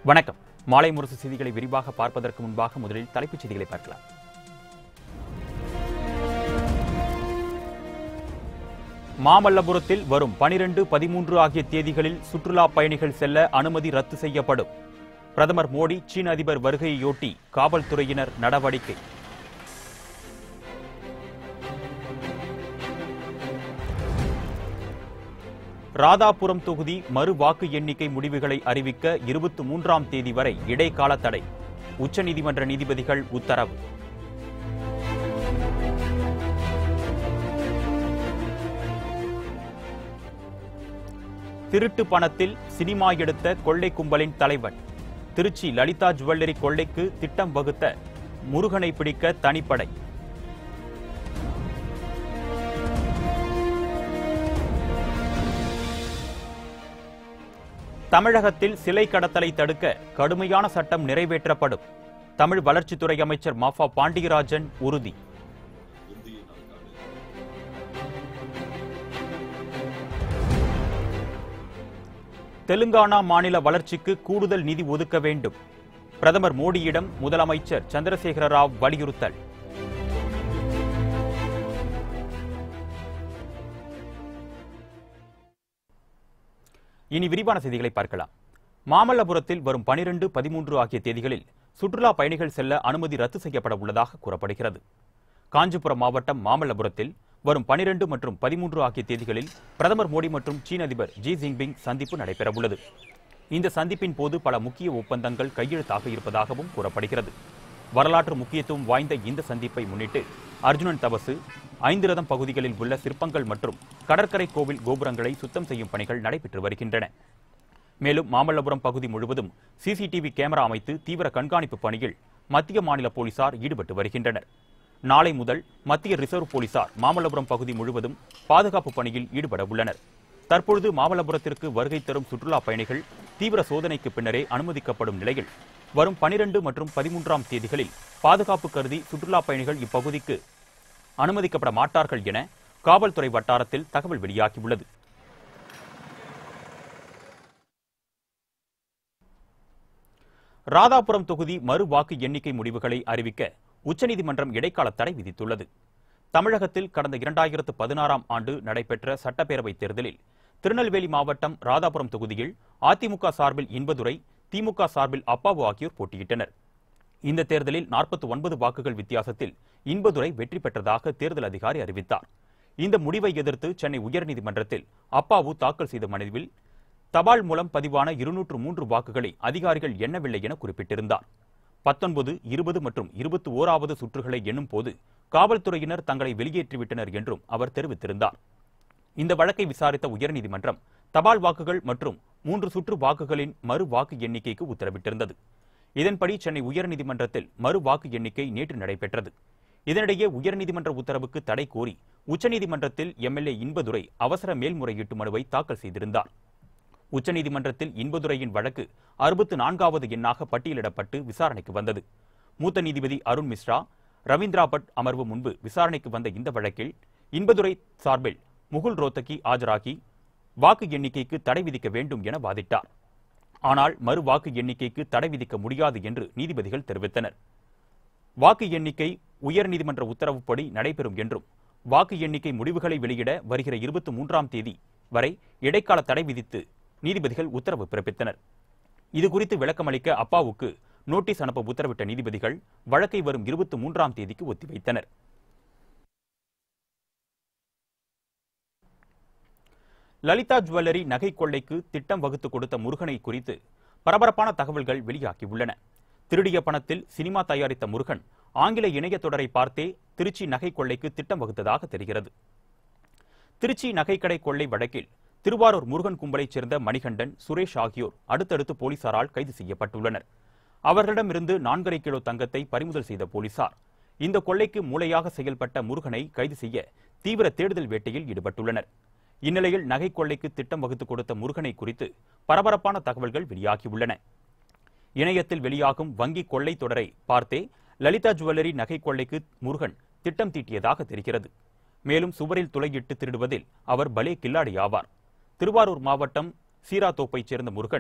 வணக்கம். மாலைமுரசு செய்திகளை விரிவாக பார்ப்பதற்கு முன்பாக முதலில் தலைப்புச் செய்திகளை பார்க்கலாம். மாமல்லபுரத்தில் வரும் 12, 13 ஆகிய தேதிகளில் சுற்றுலா பயணிகள் செல்ல அனுமதி ரத்து செய்யப்படும். பிரதமர் மோடி சீன அதிபர் வருகையொட்டி காவல்துறையினர் நடவடிக்கை. ராதாபுரம் தொகுதி மறு வாக்கு எண்ணிக்கை முடிவுகளை அறிவிக்க 23ஆம் தேதி வரை இடைக்கால தடை. உச்சநீதிமன்ற நீதிபதிகள் உத்தரவு. திருட்டு பணத்தில் சினிமா எடுத்த கொள்ளை கும்பலின் தலைவன். திருச்சி லலிதா ஜுவல்லரி கொள்ளைக்கு திட்டம் வகுத்த முருகனை பிடிக்க தனிப்படை. தமிழகத்தில் சிலை கடத்தலை தடுக்க கடுமையான சட்டம் நிறைவேற்றப்படும். தமிழ் வளர்ச்சித்துறை அமைச்சர் மாஃபா பாண்டியராஜன் உறுதி. தெலுங்கானா மாநில வளர்ச்சிக்கு கூடுதல் நிதி ஒதுக்க வேண்டும். பிரதமர் மோடியிடம் முதலமைச்சர் சந்திரசேகர ராவ் வலியுறுத்தல். இனி விரிவான செய்திகளை பார்க்கலாம். மாமல்லபுரத்தில் வரும் 12, 13 ஆகிய தேதிகளில் சுற்றுலா பயணிகள் செல்ல அனுமதி ரத்து செய்யப்பட உள்ளதாக கூறப்படுகிறது. காஞ்சிபுரம் மாவட்டம் மாமல்லபுரத்தில் வரும் 12 மற்றும் 13 ஆகிய தேதிகளில் பிரதமர் மோடி மற்றும் சீன அதிபர் ஜி ஜின்பிங் சந்திப்பு நடைபெறவுள்ளது. இந்த சந்திப்பின் போது பல முக்கிய ஒப்பந்தங்கள் கையெழுத்தாக இருப்பதாகவும் கூறப்படுகிறது. வரலாற்று முக்கியத்துவம் வாய்ந்த இந்த சந்திப்பை முன்னிட்டு அர்ஜுனன் தபசு, 5 ரதம் பகுதிகளில் உள்ள சிற்பங்கள் மற்றும் கடற்கரை கோவில் கோபுரங்களை சுத்தம் செய்யும் பணிகள் நடைபெற்று வருகின்றன. மேலும் மாமல்லபுரம் பகுதி முழுவதும் சிசிடிவி கேமரா அமைத்து தீவிர கண்காணிப்பு பணியில் மத்திய மாநில போலீசார் ஈடுபட்டு வருகின்றனர். நாளை முதல் மத்திய ரிசர்வ் போலீசார் மாமல்லபுரம் பகுதி முழுவதும் பாதுகாப்பு பணியில் ஈடுபட உள்ளனர். தற்பொழுது மாமல்லபுரத்திற்கு வருகை தரும் சுற்றுலா பயணிகள் தீவிர சோதனைக்கு பின்னரே அனுமதிக்கப்படும் நிலையில் வரும் 12 மற்றும் 13ஆம் தேதிகளில் பாதுகாப்பு கருதி சுற்றுலா பயணிகள் இப்பகுதிக்கு அனுமதிக்கப்பட மாட்டார்கள் என காவல்துறை வட்டாரத்தில் தகவல் வெளியாகியுள்ளது. ராதாபுரம் தொகுதி மறு வாக்கு எண்ணிக்கை முடிவுகளை அறிவிக்க உச்சநீதிமன்றம் இடைக்கால தடை விதித்துள்ளது. தமிழகத்தில் கடந்த 2016ஆம் ஆண்டு நடைபெற்ற சட்டப்பேரவைத் தேர்தலில் திருநெல்வேலி மாவட்டம் ராதாபுரம் தொகுதியில் அதிமுக சார்பில் இன்பதுரை, திமுக சார்பில் அப்பாவு ஆகியோர் போட்டியிட்டனர். இந்த தேர்தலில் 49 வாக்குகள் வித்தியாசத்தில் இன்பதுரை வெற்றி பெற்றதாக தேர்தல் அதிகாரி அறிவித்தார். இந்த முடிவை எதிர்த்து சென்னை உயர்நீதிமன்றத்தில் அப்பாவு தாக்கல் செய்த மனுவில் தபால் மூலம் பதிவான 203 வாக்குகளை அதிகாரிகள் எண்ணவில்லை என குறிப்பிட்டிருந்தார். 19, 20 மற்றும் 21வது சுற்றுகளை எண்ணும் போது காவல்துறையினர் தங்களை வெளியேற்றிவிட்டனர் என்றும் அவர் தெரிவித்திருந்தார். இந்த வழக்கை விசாரித்த உயர்நீதிமன்றம் தபால் வாக்குகள் மற்றும் 3 சுற்று வாக்குகளின் மறு வாக்கு எண்ணிக்கைக்கு உத்தரவிட்டிருந்தது. இதன்படி சென்னை உயர்நீதிமன்றத்தில் மறு வாக்கு எண்ணிக்கை நேற்று நடைபெற்றது. இதனிடையே உயர்நீதிமன்ற உத்தரவுக்கு தடை கோரி உச்சநீதிமன்றத்தில் எம்எல்ஏ இன்பதுரை அவசர மேல்முறையீட்டு மனுவை தாக்கல் செய்திருந்தார். உச்சநீதிமன்றத்தில் இன்பதுரையின் வழக்கு 64வது எண்ணாக பட்டியலிடப்பட்டு விசாரணைக்கு வந்தது. மூத்த நீதிபதி அருண் மிஸ்ரா, ரவீந்திரா பட் அமர்வு முன்பு விசாரணைக்கு வந்த இந்த வழக்கில் இன்பதுரை சார்பில் முகுல் ரோத்தகி ஆஜராகி வாக்கு எண்ணிக்கைக்கு தடை விதிக்க வேண்டும் என வாதிட்டார். ஆனால் மறு வாக்கு எண்ணிக்கைக்கு தடை விதிக்க முடியாது என்று நீதிபதிகள் தெரிவித்தனர். வாக்கு எண்ணிக்கை உயர்நீதிமன்ற உத்தரவுப்படி நடைபெறும் என்றும் வாக்கு எண்ணிக்கை முடிவுகளை வெளியிட வருகிற 23ஆம் தேதி வரை இடைக்கால தடை விதித்து நீதிபதிகள் உத்தரவு பிறப்பித்தனர். இதுகுறித்து விளக்கமளிக்க அப்பாவுக்கு நோட்டீஸ் அனுப்ப உத்தரவிட்ட நீதிபதிகள் வழக்கை வரும் 23ஆம் தேதிக்கு ஒத்திவைத்தனர். லலிதா ஜுவல்லரி நகை கொள்ளைக்கு திட்டம் வகுத்து கொடுத்த முருகனை குறித்து பரபரப்பான தகவல்கள் வெளியாகியுள்ளன. திருடிய பணத்தில் சினிமா தயாரித்த முருகன் ஆங்கில இணைய தொடரை பார்த்தே திருச்சி நகை கொள்ளைக்கு திட்டம் வகுத்ததாக தெரிகிறது. திருச்சி நகைக்கடை கொள்ளை வழக்கில் திருவாரூர் முருகன் கும்பலைச் சேர்ந்த மணிகண்டன், சுரேஷ் ஆகியோர் அடுத்தடுத்து போலீசாரால் கைது செய்யப்பட்டுள்ளனர். அவர்களிடமிருந்து 4.5 கிலோ தங்கத்தை பறிமுதல் செய்த போலீசார் இந்த கொள்ளைக்கு மூளையாக செயல்பட்ட முருகனை கைது செய்ய தீவிர தேடுதல் வேட்டையில் ஈடுபட்டுள்ளனர். இந்நிலையில் நகை கொள்ளைக்கு திட்டம் வகுத்து கொடுத்த முருகனை குறித்து பரபரப்பான தகவல்கள் வெளியாகியுள்ளன. இணையத்தில் வெளியாகும் வங்கி கொள்ளை தொடரை பார்த்தே லலிதா ஜுவல்லரி நகை கொள்ளைக்கு முருகன் திட்டம் தீட்டியதாக தெரிகிறது. மேலும் சுவரில் துளையிட்டு திருடுவதில் அவர் பலே கில்லாடி ஆவார். திருவாரூர் மாவட்டம் சீராத்தோப்பைச் சேர்ந்த முருகன்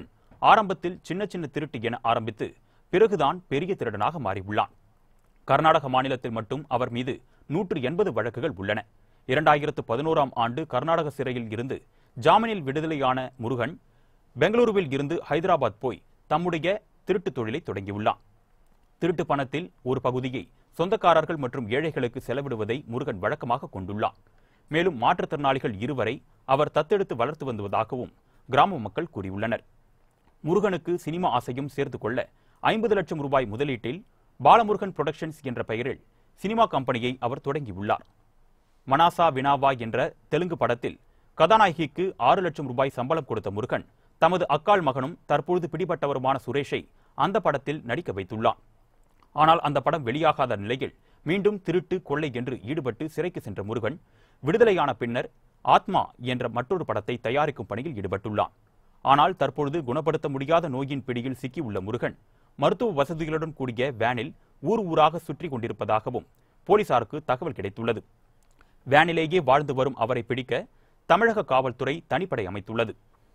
ஆரம்பத்தில் சின்ன சின்ன திருட்டு என ஆரம்பித்து பிறகுதான் பெரிய திருடனாக மாறியுள்ளான். கர்நாடக மாநிலத்தில் மட்டும் அவர் மீது 180 வழக்குகள் உள்ளன. 2011ஆம் ஆண்டு கர்நாடக சிறையில் இருந்து ஜாமீனில் விடுதலையான முருகன் பெங்களூருவில் இருந்து ஹைதராபாத் போய் தம்முடைய திருட்டு தொழிலை தொடங்கியுள்ளார். திருட்டு பணத்தில் ஒரு பகுதியை சொந்தக்காரர்கள் மற்றும் ஏழைகளுக்கு செலவிடுவதை முருகன் வழக்கமாக கொண்டுள்ளார். மேலும் மாற்றுத்திறனாளிகள் 2 வரை அவர் தத்தெடுத்து வளர்த்து வந்ததாகவும் கிராம மக்கள் கூறியுள்ளனர். முருகனுக்கு சினிமா ஆசையும் சேர்த்து கொள்ள 50 லட்சம் ரூபாய் முதலீட்டில் பாலமுருகன் புரொடக்ஷன்ஸ் என்ற பெயரில் சினிமா கம்பெனியை அவர் தொடங்கியுள்ளார். மனாசா வினாவா என்ற தெலுங்கு படத்தில் கதாநாயகிக்கு 6 லட்சம் ரூபாய் சம்பளம் கொடுத்த முருகன் தமது அக்காள் மகனும் தற்பொழுது பிடிபட்டவருமான சுரேஷை அந்த படத்தில் நடிக்க வைத்துள்ளார். ஆனால் அந்த படம் வெளியாகாத நிலையில் மீண்டும் திருட்டு கொள்ளை என்று ஈடுபட்டு சிறைக்கு சென்ற முருகன் விடுதலையான பின்னர் ஆத்மா என்ற மற்றொரு படத்தை தயாரிக்கும் பணியில் ஈடுபட்டுள்ளார். ஆனால் தற்பொழுது குணப்படுத்த முடியாத நோயின் பிடியில் சிக்கியுள்ள முருகன் மருத்துவ வசதிகளுடன் கூடிய வேனில் ஊர் ஊராக சுற்றி கொண்டிருப்பதாகவும் போலீசாருக்கு தகவல் கிடைத்துள்ளது. வேனிலேயே வாழ்ந்து வரும் அவரை பிடிக்க தமிழக காவல்துறை தனிப்படை அமைத்துள்ளது.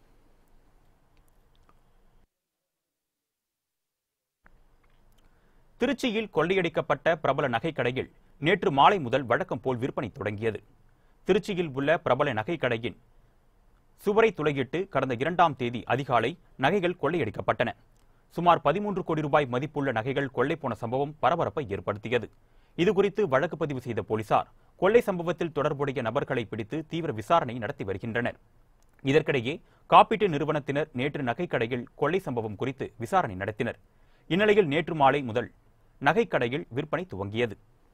திருச்சியில் கொள்ளையடிக்கப்பட்ட பிரபல நகைக்கடையில் நேற்று மாலை முதல் வழக்கம் போல் விற்பனை தொடங்கியது. திருச்சியில் உள்ள பிரபல நகைக்கடையின் சுவரை துளையிட்டு கடந்த 2ஆம் தேதி அதிகாலை நகைகள் கொள்ளையடிக்கப்பட்டன. சுமார் 13 கோடி ரூபாய் மதிப்புள்ள நகைகள் கொள்ளை போன சம்பவம் பரபரப்பை ஏற்படுத்தியது. இதுகுறித்து வழக்கு பதிவு செய்த போலீசார் கொள்ளை சம்பவத்தில் தொடர்புடைய நபர்களை பிடித்து தீவிர விசாரணை நடத்தி வருகின்றனர். இதற்கிடையே காப்பீட்டு நிறுவனத்தினர் நேற்று நகைக்கடையில் கொள்ளை சம்பவம் குறித்து விசாரணை நடத்தினர். இந்நிலையில் நேற்று மாலை முதல் நகைக்கடையில் விற்பனை துவங்கியது.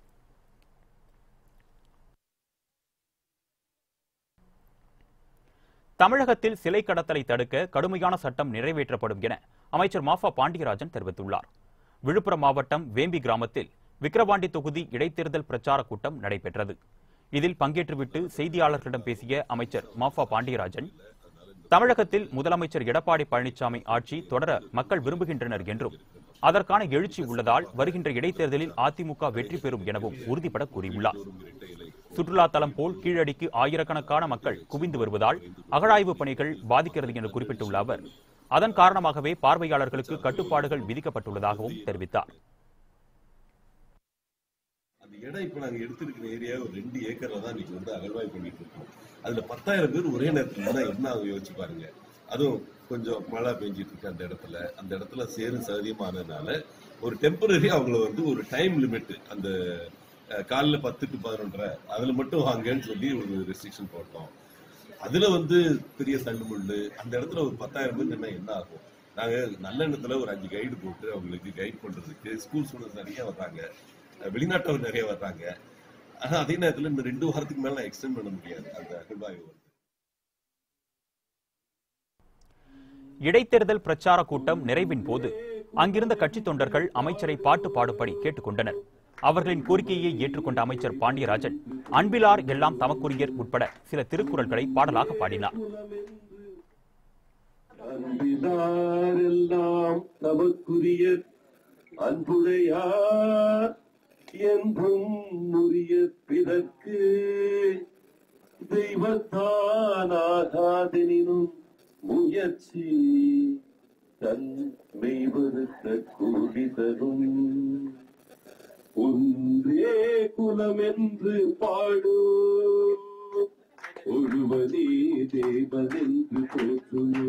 தமிழகத்தில் சிலை கடத்தலை தடுக்க கடுமையான சட்டம் நிறைவேற்றப்படும் என அமைச்சர் மாஃபா பாண்டியராஜன் தெரிவித்துள்ளார். விழுப்புரம் மாவட்டம் வேம்பி கிராமத்தில் விக்கிரவாண்டி தொகுதி இடைத்தேர்தல் பிரச்சார கூட்டம் நடைபெற்றது. இதில் பங்கேற்றுவிட்டு செய்தியாளர்களிடம் பேசிய அமைச்சர் மாஃபா பாண்டியராஜன், தமிழகத்தில் முதலமைச்சர் எடப்பாடி பழனிசாமி ஆட்சி தொடர மக்கள் விரும்புகின்றனர் என்றும் அதற்கான எழுச்சி உள்ளதால் வருகின்ற இடைத்தேர்தலில் அதிமுக வெற்றி பெறும் எனவும் உறுதிபட கூறியுள்ளார். சுற்றுலா தலம் போல் கீழடிக்கு ஆயிரக்கணக்கான மக்கள் குவிந்து வருவதால் அகழாய்வு பணிகள் பாதிக்கிறது என்று குறிப்பிட்டுள்ள அவர், அதன் காரணமாகவே பார்வையாளர்களுக்கு கட்டுப்பாடுகள் விதிக்கப்பட்டுள்ளதாகவும் தெரிவித்தார். அந்த இடம் இப்ப நாங்க எடுத்திருக்கிற ஏரியா ஒரு 2 ஏக்கர்ல தான் இன்னைக்கு வந்து அகழ்வாய்வு பண்ணிட்டு இருக்கோம். அதுல 10,000 பேர் ஒரே நேரத்துல என்ன யோசிச்சு பாருங்க. அதுவும் கொஞ்சம் மழை பெஞ்சிட்டு இருக்கு அந்த இடத்துல சேரும் சகதியமானதுனால ஒரு டெம்பரரி அவங்கள வந்து ஒரு டைம் லிமிட் அந்த காலைல 10 to 11:30 அதுல மட்டும் வாங்கன்னு சொல்லி ஒரு ரெஸ்ட்ரிக்ஷன் போட்டோம். அதுல வந்து பெரிய தள்ளுமுள்ளு அந்த இடத்துல ஒரு 10,000 பேர் என்ன ஆகும். நாங்க நல்ல எண்ணத்துல ஒரு 5 கைடு போட்டு அவங்களுக்கு கைட் பண்றதுக்கு ஸ்கூல் ஸ்டூடெண்ட்ஸ் நிறைய வர்றாங்க, வெளிநாட்டவர் நிறைய வர்றாங்க. ஆனா அதே நேரத்துல இந்த 2 வாரத்துக்கு மேல நான் எக்ஸ்டெண்ட் பண்ண முடியாது அந்த அகழ்வாய்வு. இடைத்தேர்தல் பிரச்சார கூட்டம் நிறைவின் போது அங்கிருந்த கட்சி தொண்டர்கள் அமைச்சரை பாட்டு பாடும்படி கேட்டுக்கொண்டனர். அவர்களின் கோரிக்கையை ஏற்றுக்கொண்ட அமைச்சர் பாண்டியராஜன் அன்பிலார் எல்லாம் தமக்குரியர் உட்பட சில திருக்குறள்களை பாடலாக பாடினார். அன்புடையார் என்றும் உரிய பிறர்க்கு தெய்வத்தானாகாதெனினும் முயற்சி தன் மெய்வருத்த கூடி தரும் ஒன்றே குலம் என்று பாடு ஒருவனே தேவனென்று போற்றுமோ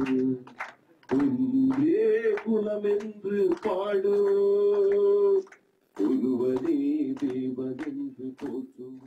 ஒன்றே குலம் என்று பாடு ஒருவனே தேவனென்று போற்றுமோ.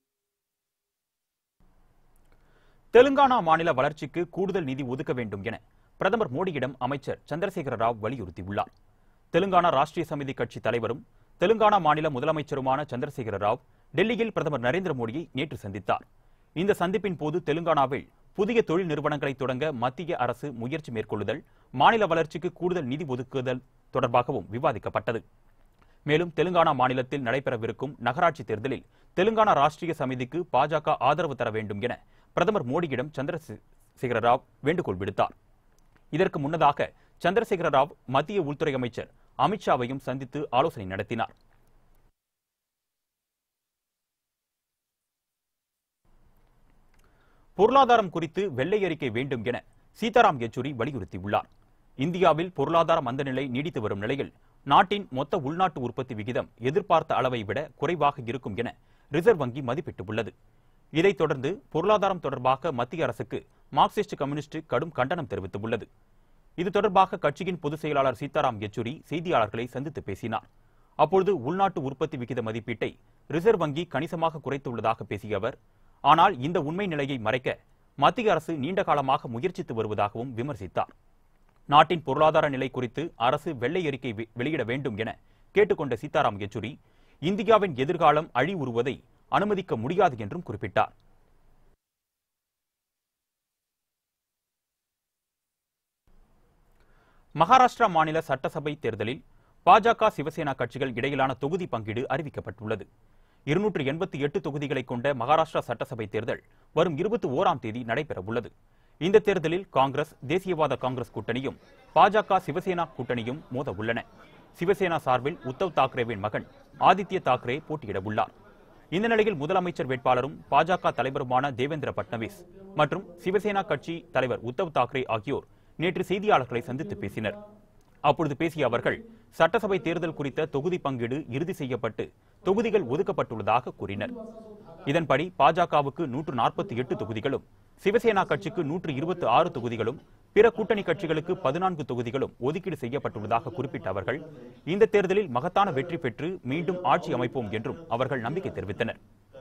தெலுங்கானா மாநில வளர்ச்சிக்கு கூடுதல் நிதி ஒதுக்க வேண்டும் என பிரதமர் மோடியிடம் அமைச்சர் சந்திரசேகர ராவ் வலியுறுத்தியுள்ளார். தெலுங்கானா ராஷ்டிரிய சமிதி கட்சி தலைவரும் தெலுங்கானா மாநில முதலமைச்சருமான சந்திரசேகர ராவ் டெல்லியில் பிரதமர் நரேந்திர மோடியை நேற்று சந்தித்தார். இந்த சந்திப்பின் போது தெலுங்கானாவில் புதிய தொழில் நிறுவனங்களை தொடங்க மத்திய அரசு முயற்சி மேற்கொள்ளுதல், மாநில வளர்ச்சிக்கு கூடுதல் நிதி ஒதுக்குதல் தொடர்பாகவும் விவாதிக்கப்பட்டது. மேலும் தெலுங்கானா மாநிலத்தில் நடைபெறவிருக்கும் நகராட்சி தேர்தலில் தெலுங்கானா ராஷ்டிரிய சமிதிக்கு பாஜக ஆதரவு தர வேண்டும் என பிரதமர் மோடியிடம் சந்திரசேகர ராவ் வேண்டுகோள் விடுத்தார். இதற்கு முன்னதாக சந்திரசேகர ராவ் மத்திய உள்துறை அமைச்சர் அமித்ஷாவையும் சந்தித்து ஆலோசனை நடத்தினார். பொருளாதாரம் குறித்து வெள்ளை அறிக்கை வேண்டும் என சீதாராம் யெச்சூரி வலியுறுத்தியுள்ளார். இந்தியாவில் பொருளாதார மந்தநிலை நீடித்து வரும் நிலையில் நாட்டின் மொத்த உள்நாட்டு உற்பத்தி விகிதம் எதிர்பார்த்த அளவை விட குறைவாக இருக்கும் என ரிசர்வ் வங்கி மதிப்பிட்டுள்ளது. இதைத் தொடர்ந்து பொருளாதாரம் தொடர்பாக மத்திய அரசுக்கு மார்க்சிஸ்ட் கம்யூனிஸ்ட் கடும் கண்டனம் தெரிவித்துள்ளது. இது தொடர்பாக கட்சியின் பொதுச் செயலாளர் சீதாராம் யெச்சூரி செய்தியாளர்களை சந்தித்து பேசினார். அப்பொழுது உள்நாட்டு உற்பத்தி விகித மதிப்பீட்டை ரிசர்வ் வங்கி கணிசமாக குறைத்துள்ளதாக பேசிய அவர், ஆனால் இந்த உண்மை நிலையை மறைக்க மத்திய அரசு நீண்ட காலமாக முயற்சித்து வருவதாகவும் விமர்சித்தார். நாட்டின் பொருளாதார நிலை குறித்து அரசு வெள்ளை அறிக்கை வெளியிட வேண்டும் என கேட்டுக்கொண்ட சீதாராம் யெச்சூரி, இந்தியாவின் எதிர்காலம் அழிவுறுவதை அனுமதிக்க முடியாது என்றும் குறிப்பிட்டார். மகாராஷ்டிரா மாநில சட்டசபை தேர்தலில் பாஜக, சிவசேனா கட்சிகள் இடையிலான தொகுதி பங்கீடு அறிவிக்கப்பட்டுள்ளது. 288 தொகுதிகளை கொண்ட மகாராஷ்டிரா சட்டசபை தேர்தல் வரும் 21ஆம் தேதி நடைபெறவுள்ளது. இந்த தேர்தலில் காங்கிரஸ், தேசியவாத காங்கிரஸ் கூட்டணியும் பாஜக, சிவசேனா கூட்டணியும் மோத உள்ளன. சிவசேனா சார்பில் உத்தவ் தாக்கரேவின் மகன் ஆதித்ய தாக்கரே போட்டியிட உள்ளார். இந்த நிலையில் முதலமைச்சர் வேட்பாளரும் பாஜக தலைவருமான தேவேந்திர பட்னவிஸ் மற்றும் சிவசேனா கட்சி தலைவர் உத்தவ் தாக்கரே ஆகியோர் நேற்று செய்தியாளர்களை சந்தித்து பேசினர். அப்பொழுது பேசிய அவர்கள், சட்டசபை தேர்தல் குறித்த தொகுதி பங்கீடு இறுதி செய்யப்பட்டு தொகுதிகள் ஒதுக்கப்பட்டுள்ளதாக கூறினர். இதன்படி பாஜகவுக்கு 148 தொகுதிகளும், சிவசேனா கட்சிக்கு 126 தொகுதிகளும், பிற கூட்டணி கட்சிகளுக்கு 14 தொகுதிகளும் ஒதுக்கீடு செய்யப்பட்டுள்ளதாக குறிப்பிட்ட அவர்கள், இந்த தேர்தலில் மகத்தான வெற்றி பெற்று மீண்டும் ஆட்சி அமைப்போம் என்றும் அவர்கள் நம்பிக்கை தெரிவித்தனர்.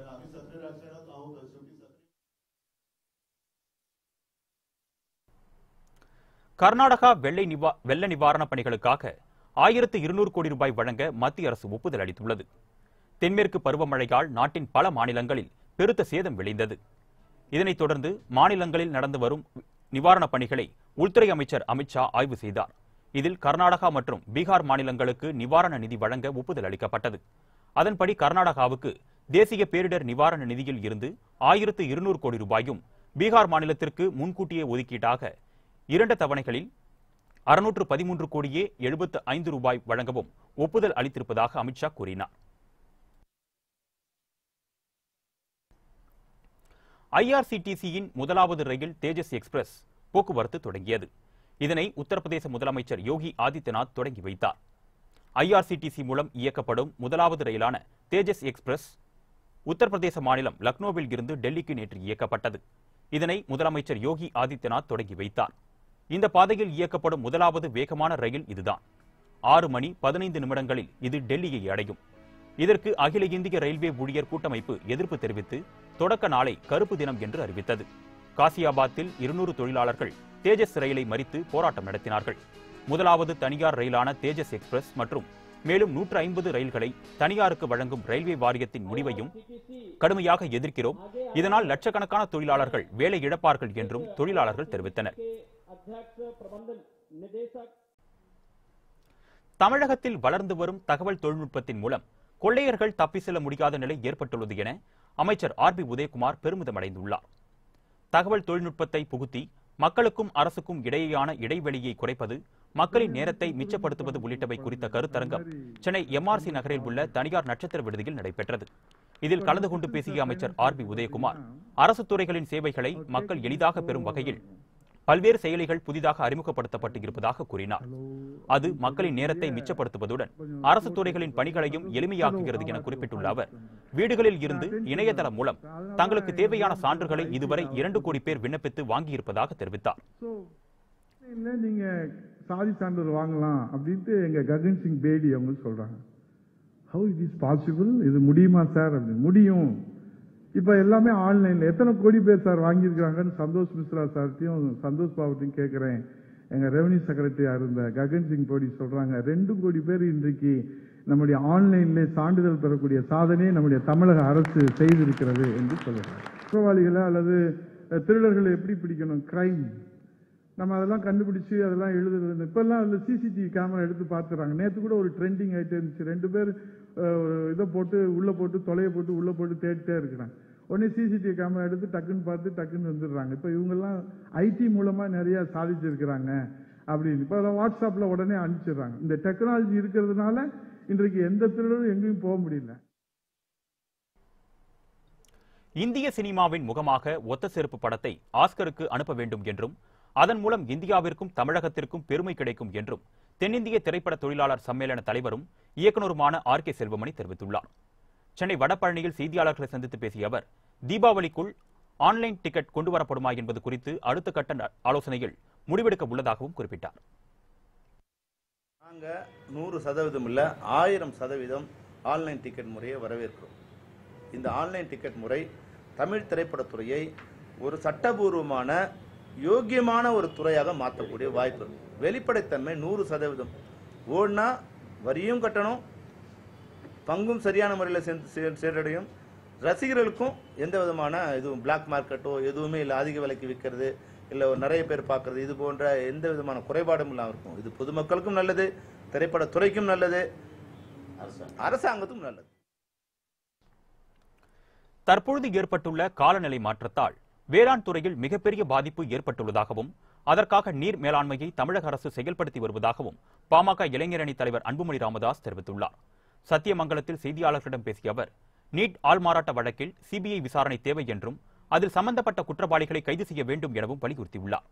கர்நாடகா வெள்ள நிவாரண பணிகளுக்காக 1200 கோடி ரூபாய் வழங்க மத்திய அரசு ஒப்புதல் அளித்துள்ளது. தென்மேற்கு பருவமழையால் நாட்டின் பல மாநிலங்களில் பெருத்த சேதம் விளைந்தது. இதனைத் தொடர்ந்து மாநிலங்களில் நடந்து வரும் நிவாரணப் பணிகளை உள்துறை அமைச்சர் அமித்ஷா ஆய்வு செய்தார். இதில் கர்நாடகா மற்றும் பீகார் மாநிலங்களுக்கு நிவாரண நிதி வழங்க ஒப்புதல் அளிக்கப்பட்டது. அதன்படி கர்நாடகாவுக்கு தேசிய பேரிடர் நிவாரண நிதியில் இருந்து 1200 கோடி ரூபாயும், பீகார் மாநிலத்திற்கு முன்கூட்டியே ஒதுக்கீட்டாக 2 தவணைகளில் 613 கோடியே 75 ரூபாய் வழங்கவும் ஒப்புதல் அளித்திருப்பதாக அமித்ஷா கூறினார். IRCTCயின் முதலாவது ரயில் தேஜஸ் எக்ஸ்பிரஸ் போக்குவரத்து தொடங்கியது. இதனை உத்தரப்பிரதேச முதலமைச்சர் யோகி ஆதித்யநாத் தொடங்கி வைத்தார். IRCTC மூலம் இயக்கப்படும் முதலாவது ரயிலான தேஜஸ் எக்ஸ்பிரஸ் உத்தரப்பிரதேச மாநிலம் லக்னோவில் இருந்து டெல்லிக்கு நேற்று இயக்கப்பட்டது. இதனை முதலமைச்சர் யோகி ஆதித்யநாத் தொடங்கி வைத்தார். இந்த பாதையில் இயக்கப்படும் முதலாவது வேகமான ரயில் இதுதான். 6 மணி 15 நிமிடங்களில் இது டெல்லியை அடையும். இதற்கு அகில இந்திய ரயில்வே ஊழியர் கூட்டமைப்பு எதிர்ப்பு தெரிவித்து தொடக்க நாளை கருப்பு தினம் என்று அறிவித்தது. காசியாபாத்தில் 200 தொழிலாளர்கள் தேஜஸ் ரயிலை மறித்து போராட்டம் நடத்தினார்கள். முதலாவது தனியார் ரயிலான தேஜஸ் எக்ஸ்பிரஸ் மற்றும் மேலும் 150 ரயில்களை தனியாருக்கு வழங்கும் ரயில்வே வாரியத்தின் முடிவையும் கடுமையாக எதிர்க்கிறோம். இதனால் லட்சக்கணக்கான தொழிலாளர்கள் வேலை இழப்பார்கள் என்றும் தொழிலாளர்கள் தெரிவித்தனர். தமிழகத்தில் வளர்ந்து வரும் தகவல் தொழில்நுட்பத்தின் மூலம் கொள்ளையர்கள் தப்பி செல்ல முடியாத நிலை ஏற்பட்டுள்ளது என அமைச்சர் RB உதயகுமார் பெருமிதம் அடைந்துள்ளார். தகவல் தொழில்நுட்பத்தை புகுத்தி மக்களுக்கும் அரசுக்கும் இடையேயான இடைவெளியை குறைப்பது, மக்களின் நேரத்தை மிச்சப்படுத்துவது உள்ளிட்டவை குறித்த கருத்தரங்கம் சென்னை MRC நகரில் உள்ள தனியார் நட்சத்திர விடுதியில் நடைபெற்றது. இதில் கலந்து கொண்டு பேசிய அமைச்சர் RB உதயகுமார், அரசு துறைகளின் சேவைகளை மக்கள் எளிதாக பெறும் வகையில் பல்வேறு செயலிகள் புதிதாக அறிமுகப்படுத்தப்பட்டு இருப்பதாக கூறினார். அது மக்களின் நேரத்தை மிச்சப்படுத்துவதுடன் அரசு துறைகளின் பணிகளையும் எளிமையாக்குகிறது என குறிப்பிட்டுள்ள அவர், வீடுகளில் இருந்து இணையதளம் மூலம் தங்களுக்கு தேவையான சான்றுகளை இதுவரை 2 கோடி பேர் விண்ணப்பித்து வாங்கியிருப்பதாக தெரிவித்தார். நீங்க சாதி சான்றிதழ் வாங்கலாம் அப்படின்ட்டு எங்க ககன் சிங் பேடி அவங்க சொல்றாங்க. How it is possible? இது முடியுமா சார்? அப்படின்னு முடியும். இப்ப எல்லாமே ஆன்லைன்ல. எத்தனை கோடி பேர் சார் வாங்கியிருக்காங்கன்னு சந்தோஷ் மிஸ்ரா சார்ட்டையும் சந்தோஷ் பாபுட்டையும் கேட்கிறேன். எங்க ரெவன்யூ செக்ரட்டரியா இருந்த ககன் சிங் பேடி சொல்றாங்க, 2 கோடி பேர் இன்றைக்கு நம்முடைய ஆன்லைன்ல சான்றிதழ் பெறக்கூடிய சாதனையை நம்முடைய தமிழக அரசு செய்திருக்கிறது என்று சொல்றாங்க. குற்றவாளிகளை அல்லது திருடர்களை எப்படி பிடிக்கணும், கிரைம் நம்ம அதெல்லாம் கண்டுபிடிச்சு அதெல்லாம் எழுதுறது. இப்பெல்லாம் அதில் CCTV கேமரா எடுத்து பார்த்துறாங்க. நேற்று கூட ஒரு ட்ரெண்டிங் ஆகிட்டே இருந்துச்சு. 2 பேர் இதை போட்டு உள்ளே போட்டு தொலையை போட்டு உள்ளே போட்டு தேடிட்டே இருக்கிறாங்க. உடனே CCTV கேமரா எடுத்து டக்குன்னு பார்த்து டக்குன்னு வந்துடுறாங்க. இப்போ இவங்கெல்லாம் IT மூலமாக நிறைய சாதிச்சிருக்கிறாங்க அப்படின்னு. இப்போ அதெல்லாம் வாட்ஸ்அப்பில் உடனே அனுப்பிச்சிடுறாங்க. இந்த டெக்னாலஜி இருக்கிறதுனால இன்றைக்கு எந்த திருடரும் எங்கேயும் போக முடியல. இந்திய சினிமாவின் முகமாக ஒத்த செருப்பு படத்தை ஆஸ்கருக்கு அனுப்ப வேண்டும் என்றும் அதன் மூலம் இந்தியாவிற்கும் தமிழகத்திற்கும் பெருமை கிடைக்கும் என்றும் தென்னிந்திய திரைப்பட தொழிலாளர் சம்மேளன தலைவரும் இயக்குநருமான ஆர்.கே. செல்வமணி தெரிவித்துள்ளார். சென்னை வடபழனியில் செய்தியாளர்களை சந்தித்து பேசிய அவர், தீபாவளிக்குள் ஆன்லைன் டிக்கெட் கொண்டுவரப்படுமா என்பது குறித்து அடுத்த கட்ட ஆலோசனையில் முடிவெடுக்க உள்ளதாகவும் குறிப்பிட்டார். நாங்க 100% இல்ல 1000% ஆன்லைன் டிக்கெட் முறையை வரவேற்கிறோம். இந்த ஆன்லைன் டிக்கெட் முறை தமிழ் திரைப்படத்துறையை ஒரு சட்டபூர்வமான யோக்கியமான ஒரு துறையாக மாற்றக்கூடிய வாய்ப்பு. வெளிப்படைத்தன்மை 100%. ஓடினா வரியும் கட்டணும், பங்கும் சரியான முறையில் சேரடையும், ரசிகர்களுக்கும் எந்த விதமான இதுவும் பிளாக் மார்க்கெட்டோ எதுவுமே இல்லை, அதிக விலைக்கு விற்கிறது இல்லை நிறைய பேர் பார்க்கறது இது போன்ற எந்த விதமான குறைபாடும் இல்லாமல் இருக்கும். இது பொதுமக்களுக்கும் நல்லது, திரைப்பட துறைக்கும் நல்லது, அரசாங்கத்துக்கும் நல்லது. தற்பொழுது ஏற்பட்டுள்ள காலநிலை மாற்றத்தால் வேளாண் துறையில் மிகப்பெரிய பாதிப்பு ஏற்பட்டுள்ளதாகவும் அதற்காக நீர் மேலாண்மையை தமிழக அரசு செயல்படுத்தி வருவதாகவும் பாமக இளைஞரணி தலைவர் அன்புமணி ராமதாஸ் தெரிவித்துள்ளார். சத்தியமங்கலத்தில் செய்தியாளர்களிடம் பேசிய அவர், நீட் ஆள்மாறாட்ட வழக்கில் சிபிஐ விசாரணை தேவை என்றும் அதில் சம்பந்தப்பட்ட குற்றவாளிகளை கைது செய்ய வேண்டும் எனவும் வலியுறுத்தியுள்ளார்.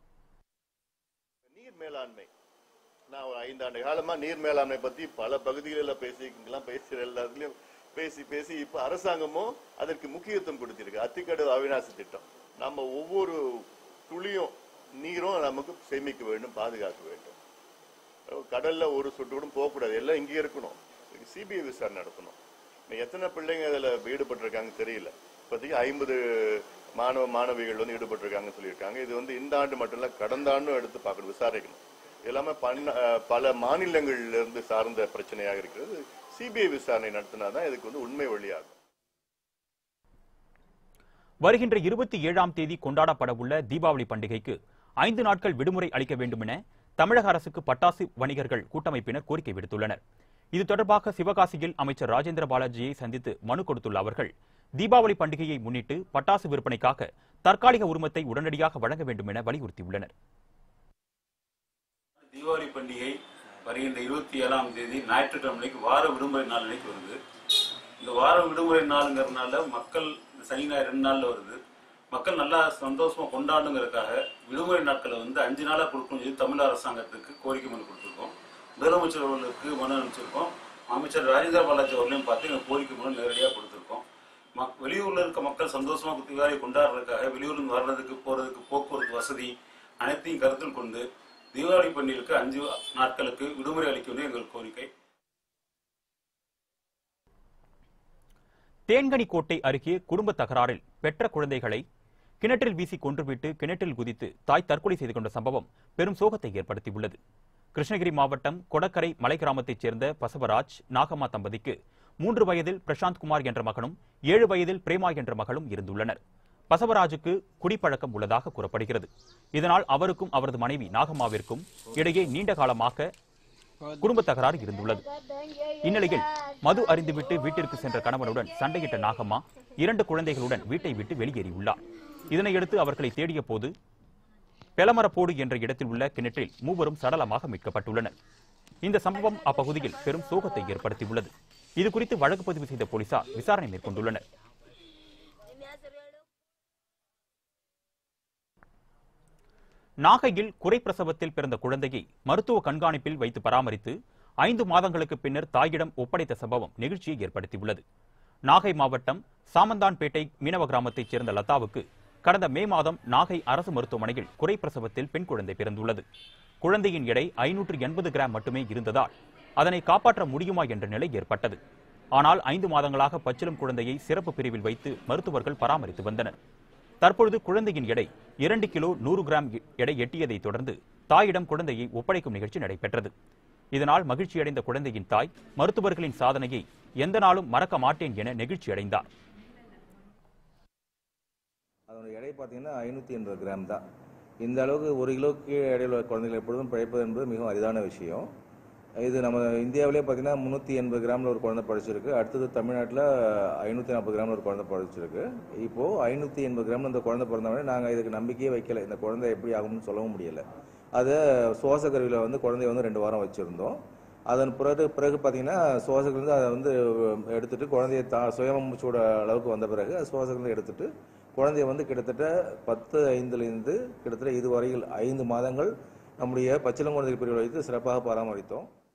நீர் மேலாண்மை, நான் ஒரு 5 ஆண்டு காலமா நீர் மேலாண்மை பத்தி பல பகுதிகளில் பேசுற எல்லாத்துலயும் பேசி இப்ப அரசாங்கமும் அதற்கு முக்கியத்துவம் கொடுத்திருக்கு. அத்திக்கடவு அவிநாசி திட்டம், நம்ம ஒவ்வொரு துளியும் நீரும் நமக்கு சேமிக்க வேண்டும், பாதுகாக்க வேண்டும். கடல்ல ஒரு சொட்டு கூட போகக்கூடாது, எல்லாம் இங்கே இருக்கணும். சிபிஐ விசாரணை நடத்தணும். எத்தனை பிள்ளைங்க அதில் ஈடுபட்டிருக்காங்க தெரியல. இப்போதைக்கு 50 மாணவிகள் ஈடுபட்டிருக்காங்கன்னு சொல்லியிருக்காங்க. இது இந்த ஆண்டு மட்டும் இல்ல, கடந்த ஆண்டும் எடுத்து பார்க்கணும், விசாரிக்கணும். எல்லாமே பல மாநிலங்கள்ல இருந்து சார்ந்த பிரச்சனையாக இருக்கிறது. சிபிஐ விசாரணை நடத்தினாதான் இதுக்கு உண்மை வழியாகும். வருகின்ற 27ஆம் தேதி கொண்டாடப்பட உள்ள தீபாவளி பண்டிகைக்கு 5 நாட்கள் விடுமுறை அளிக்க வேண்டும் என தமிழக அரசுக்கு பட்டாசு வணிகர்கள் கூட்டமைப்பினர் கோரிக்கை விடுத்துள்ளனர். இது தொடர்பாக சிவகாசியில் அமைச்சர் ராஜேந்திர பாலாஜியை சந்தித்து மனு கொடுத்துள்ள அவர்கள், தீபாவளி பண்டிகையை முன்னிட்டு பட்டாசு விற்பனைக்காக தற்காலிக உரிமத்தை உடனடியாக வழங்க வேண்டும் என வலியுறுத்தியுள்ளனர். தீபாவளி பண்டிகை வருகின்ற 27ஆம் தேதி ஞாயிற்றுக்கிழமைக்கு வார விடுமுறை நாள் அன்னைக்கு வருது. இந்த வார விடுமுறை நாளுங்கிறதுனால மக்கள் சனி ஞாயிறு 2 நாள்ல வருது. மக்கள் நல்லா சந்தோஷமா கொண்டாடுங்கிறதுக்காக விடுமுறை நாட்களை 5 நாளா கொடுக்கணும் சொல்லி தமிழ் அரசாங்கத்துக்கு கோரிக்கை மனு கொடுத்திருக்கோம். முதலமைச்சர் அவர்களுக்கு மனு அனுப்பிச்சிருக்கோம். அமைச்சர் ராஜேந்திர பாலாஜி அவர்களையும் பார்த்து எங்க கோரிக்கை மனு நேரடியாக கொடுத்திருக்கோம். வெளியூர்ல இருக்க மக்கள் சந்தோஷமா தீபாவளி கொண்டாடுறதுக்காக வெளியூர்ல வர்றதுக்கு போறதுக்கு போக்குவரத்து வசதி அனைத்தையும் கருத்தில் கொண்டு தீபாவளி பண்டிகைக்கு 5 நாட்களுக்கு விடுமுறை அளிக்கணும் எங்கள் கோரிக்கை. தேன்கனிக்கோட்டை அருகே குடும்ப தகராறில் பெற்ற குழந்தைகளை கிணற்றில் வீசி கொன்றுவிட்டு கிணற்றில் குதித்து தாய் தற்கொலை செய்து கொண்ட சம்பவம் பெரும் சோகத்தை ஏற்படுத்தியுள்ளது. கிருஷ்ணகிரி மாவட்டம் கொடக்கரை மலை கிராமத்தைச் சேர்ந்த பசவராஜ் நாகம்மா தம்பதிக்கு 3 வயதில் பிரசாந்த் குமார் என்ற மகனும் 7 வயதில் பிரேமா என்ற மகளும் இருந்துள்ளனர். பசவராஜுக்கு குடிப்பழக்கம் உள்ளதாக கூறப்படுகிறது. இதனால் அவருக்கும் அவரது மனைவி நாகம்மாவிற்கும் இடையே நீண்ட காலமாக குடும்ப தகராறு இருந்துள்ளது. இந்நிலையில் மது அருந்திவிட்டு வீட்டிற்கு சென்ற கணவனுடன் சண்டையிட்ட நாகம்மா 2 குழந்தைகளுடன் வீட்டை விட்டு வெளியேறியுள்ளார். இதனையடுத்து அவர்களை தேடிய போது பெலமரப்போடு என்ற இடத்தில் உள்ள கிணற்றில் மூவரும் சடலமாக மீட்கப்பட்டுள்ளனர். இந்த சம்பவம் அப்பகுதியில் பெரும் சோகத்தை ஏற்படுத்தியுள்ளது. இதுகுறித்து வழக்கு பதிவு செய்த போலீசார் விசாரணை மேற்கொண்டுள்ளனர். நாகையில் குறைப்பிரசவத்தில் பிறந்த குழந்தையை மருத்துவ கண்காணிப்பில் வைத்து பராமரித்து 5 மாதங்களுக்கு பின்னர் தாயிடம் ஒப்படைத்த சம்பவம் நெகிழ்ச்சியை ஏற்படுத்தியுள்ளது. நாகை மாவட்டம் சாமந்தான்பேட்டை மீனவ கிராமத்தைச் சேர்ந்த லதாவுக்கு கடந்த மே மாதம் நாகை அரசு மருத்துவமனையில் குறைப்பிரசவத்தில் பெண் குழந்தை பிறந்துள்ளது. குழந்தையின் எடை 580 கிராம் மட்டுமே இருந்ததால் அதனை காப்பாற்ற முடியுமா என்ற நிலை ஏற்பட்டது. ஆனால் 5 மாதங்களாக பச்சிளம் குழந்தையை சிறப்பு பிரிவில் வைத்து மருத்துவர்கள் பராமரித்து வந்தனர். தற்பொழுது குழந்தையின் எடை 2 கிலோ 100 கிராம் எடை எட்டியதை தொடர்ந்து தாயிடம் குழந்தையை ஒப்படைக்கும் நிகழ்ச்சி நடைபெற்றது. இதனால் மகிழ்ச்சியடைந்த குழந்தையின் தாய் மருத்துவர்களின் சாதனையை எந்த நாளும் மறக்க மாட்டேன் என நெகிழ்ச்சி அடைந்தார். அதோட எடை பார்த்தீங்கன்னா 580 கிராம் தான். இந்த அளவுக்கு 1 கிலோக்கு எடையில் குழந்தைகள் எப்பொழுதும் பிழைப்பது என்பது மிகவும் அரிதான விஷயம். இது நம்ம இந்தியாவிலே பார்த்தீங்கன்னா 380 கிராமில் ஒரு குழந்தை படிச்சிருக்கு. அடுத்தது தமிழ்நாட்டில் 540 கிராமில் ஒரு குழந்தை படிச்சிருக்கு. இப்போது 580 கிராமில் இந்த குழந்தை பிறந்தவொடனே நாங்கள் இதுக்கு நம்பிக்கையே வைக்கல. இந்த குழந்தை எப்படி ஆகும்னு சொல்லவும் முடியலை. அதை சுவாச கருவியில் குழந்தைய 2 வாரம் வச்சுருந்தோம். அதன் பிறகு பார்த்தீங்கன்னா சுவாசக்கிலிருந்து அதை எடுத்துட்டு குழந்தைய சுயமூச்சோட அளவுக்கு வந்த பிறகு சுவாசக்கிலிருந்து எடுத்துட்டு குழந்தைய வந்து கிட்டத்தட்ட 10/5 கிட்டத்தட்ட இதுவரையில் 5 மாதங்கள் நம்முடைய பச்சிளங்குழந்தை பிரிவில் வைத்து சிறப்பாக பராமரித்தோம்.